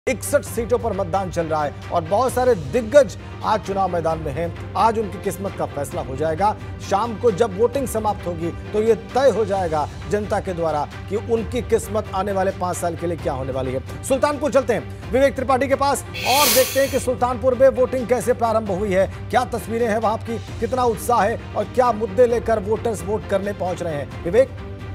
61 सीटों पर मतदान चल रहा है और बहुत सारे दिग्गज आज चुनाव मैदान में हैं। आज उनकी किस्मत का फैसला हो जाएगा। शाम को जब वोटिंग समाप्त होगी तो ये तय हो जाएगा जनता के द्वारा कि उनकी किस्मत आने वाले 5 साल के लिए क्या होने वाली है। सुल्तानपुर चलते हैं विवेक त्रिपाठी के पास और देखते हैं कि सुल्तानपुर में वोटिंग कैसे प्रारंभ हुई है, क्या तस्वीरें हैं वहां की, कितना उत्साह है और क्या मुद्दे लेकर वोटर्स वोट करने पहुंच रहे हैं। विवेक।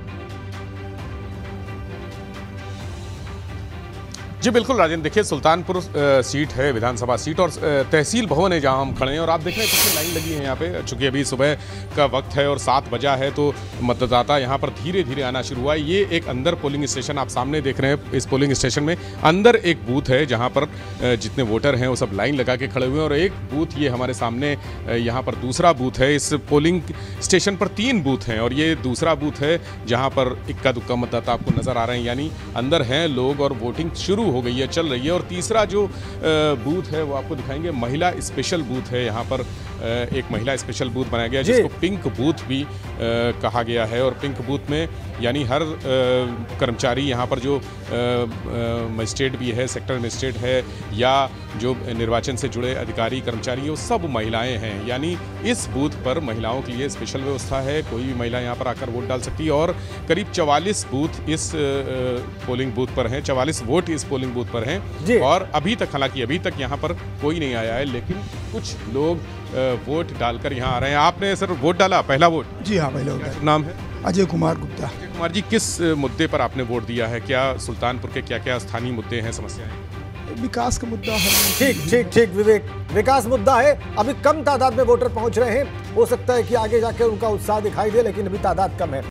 जी बिल्कुल राजेंद्र, देखिए सुल्तानपुर सीट है, विधानसभा सीट और तहसील भवन है जहां हम खड़े हैं और आप देख रहे हैं कितनी लाइन लगी है यहाँ पे। चूंकि अभी सुबह का वक्त है और 7 बजा है तो मतदाता यहाँ पर धीरे धीरे आना शुरू हुआ है। ये एक अंदर पोलिंग स्टेशन आप सामने देख रहे हैं। इस पोलिंग स्टेशन में अंदर एक बूथ है जहाँ पर जितने वोटर हैं वो सब लाइन लगा के खड़े हुए हैं और एक बूथ ये हमारे सामने यहाँ पर दूसरा बूथ है। इस पोलिंग स्टेशन पर 3 बूथ हैं और ये दूसरा बूथ है जहाँ पर इक्का दुक्का मतदाता आपको नजर आ रहे हैं, यानी अंदर हैं लोग और वोटिंग शुरू हो गई है, चल रही है। और तीसरा जो बूथ है वो आपको दिखाएंगे, महिला स्पेशल बूथ है। यहाँ पर एक महिला स्पेशल बूथ बनाया गया जिसको पिंक बूथ भी कहा गया है और पिंक बूथ में यानी हर कर्मचारी यहाँ पर जो मजिस्ट्रेट भी है, सेक्टर मजिस्ट्रेट है या जो निर्वाचन से जुड़े अधिकारी कर्मचारी है वो सब महिलाएं हैं। यानी इस बूथ पर महिलाओं के लिए स्पेशल व्यवस्था है, कोई भी महिला यहाँ पर आकर वोट डाल सकती है और करीब 44 बूथ इस पोलिंग बूथ पर हैं, 44 वोट इस पोलिंग बूथ पर हैं। और अभी तक, हालांकि अभी तक यहाँ पर कोई नहीं आया है, लेकिन कुछ लोग वोट डालकर यहाँ आ रहे हैं। आपने सर वोट डाला, पहला वोट? जी हाँ, पहला वोट। नाम है? अजय कुमार गुप्ता। अजय कुमार जी, किस मुद्दे पर आपने वोट दिया है? क्या सुल्तानपुर के क्या क्या स्थानीय मुद्दे हैं, समस्याएं? विकास का मुद्दा है। ठीक विवेक, विकास मुद्दा है। अभी कम तादाद में वोटर पहुंच रहे हैं, हो सकता है कि आगे जाके उनका उत्साह दिखाई दे, लेकिन अभी तादाद कम है।